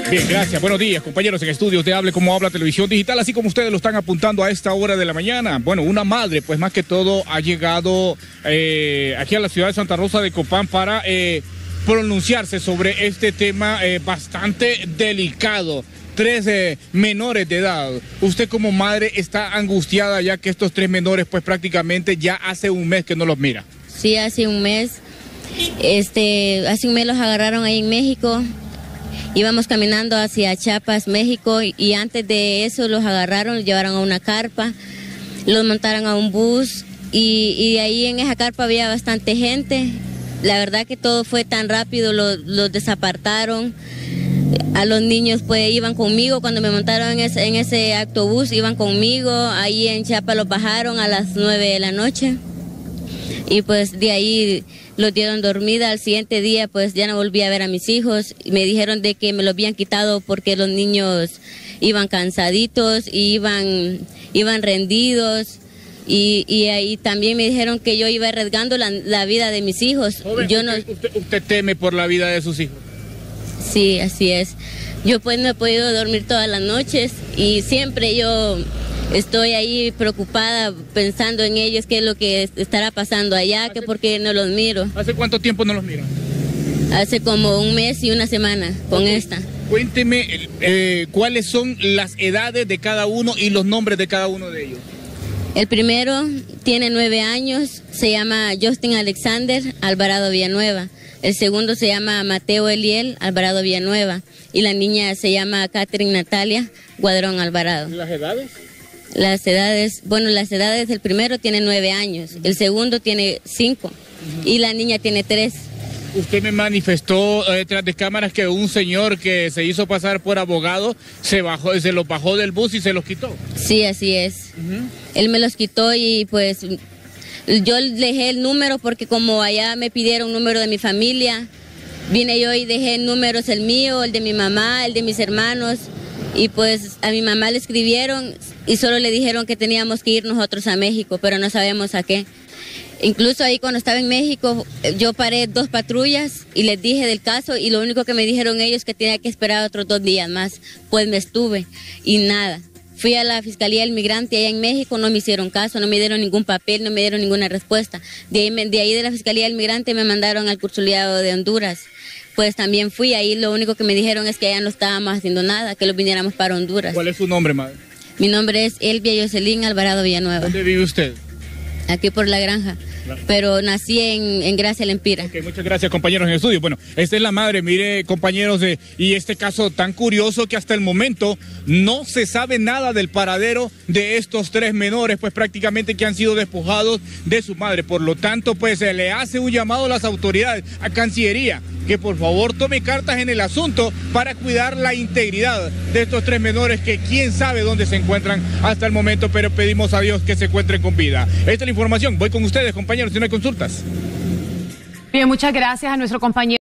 Bien, gracias. Buenos días, compañeros en estudios de Hable Como Habla Televisión Digital, así como ustedes lo están apuntando a esta hora de la mañana. Bueno, una madre, pues más que todo, ha llegado aquí a la ciudad de Santa Rosa de Copán para pronunciarse sobre este tema bastante delicado. 3 menores de edad. Usted como madre está angustiada ya que estos 3 menores pues prácticamente ya hace un mes que no los mira. Sí, hace un mes. Hace un mes los agarraron ahí en México. Íbamos caminando hacia Chiapas, México, y antes de eso los agarraron, los llevaron a una carpa, los montaron a un bus y ahí en esa carpa había bastante gente. La verdad que todo fue tan rápido, los desapartaron. A los niños pues iban conmigo, cuando me montaron en ese autobús iban conmigo, ahí en Chiapas los bajaron a las 9 de la noche y pues de ahí los dieron dormida. Al siguiente día pues ya no volví a ver a mis hijos, me dijeron de que me lo habían quitado porque los niños iban cansaditos, y iban rendidos. Y ahí también me dijeron que yo iba arriesgando la vida de mis hijos. Joven, ¿usted teme por la vida de sus hijos? Sí, así es. Yo pues no he podido dormir todas las noches y siempre yo estoy ahí preocupada pensando en ellos, qué es lo que estará pasando allá, que por qué no los miro. ¿Hace cuánto tiempo no los miran? Hace como un mes y una semana con esta. Cuénteme cuáles son las edades de cada uno y los nombres de cada uno de ellos. El primero tiene 9 años, se llama Justin Alexander Alvarado Villanueva. El segundo se llama Mateo Eliel Alvarado Villanueva. Y la niña se llama Catherine Natalia Guadrón Alvarado. ¿Las edades? Las edades, el primero tiene 9 años, el segundo tiene 5 y la niña tiene 3. Usted me manifestó detrás de cámaras que un señor que se hizo pasar por abogado se los bajó del bus y se los quitó. Sí, así es. Él me los quitó y pues yo dejé el número porque como allá me pidieron un número de mi familia, vine yo y dejé números, el mío, el de mi mamá, el de mis hermanos, y pues a mi mamá le escribieron y solo le dijeron que teníamos que ir nosotros a México, pero no sabemos a qué. Incluso ahí cuando estaba en México yo paré 2 patrullas y les dije del caso y lo único que me dijeron ellos que tenía que esperar otros 2 días más. Pues me estuve y nada. Fui a la Fiscalía del Migrante allá en México, no me hicieron caso, no me dieron ningún papel, no me dieron ninguna respuesta. De ahí de la Fiscalía del Migrante me mandaron al Consulado de Honduras. Pues también fui, ahí lo único que me dijeron es que allá no estábamos haciendo nada, que los viniéramos para Honduras. ¿Cuál es su nombre, madre? Mi nombre es Elvia Jocelyn Alvarado Villanueva. ¿Dónde vive usted? Aquí por La Granja, pero nací en Gracia Lempira. Okay, muchas gracias, compañeros en el estudio. Bueno, esta es la madre, mire, compañeros, y este caso tan curioso que hasta el momento no se sabe nada del paradero de estos 3 menores, pues prácticamente que han sido despojados de su madre. Por lo tanto, pues se le hace un llamado a las autoridades, a Cancillería, que por favor tome cartas en el asunto para cuidar la integridad de estos 3 menores que quién sabe dónde se encuentran hasta el momento, pero pedimos a Dios que se encuentren con vida. Esta es la información. Voy con ustedes, compañeros, si no hay consultas. Bien, muchas gracias a nuestro compañero.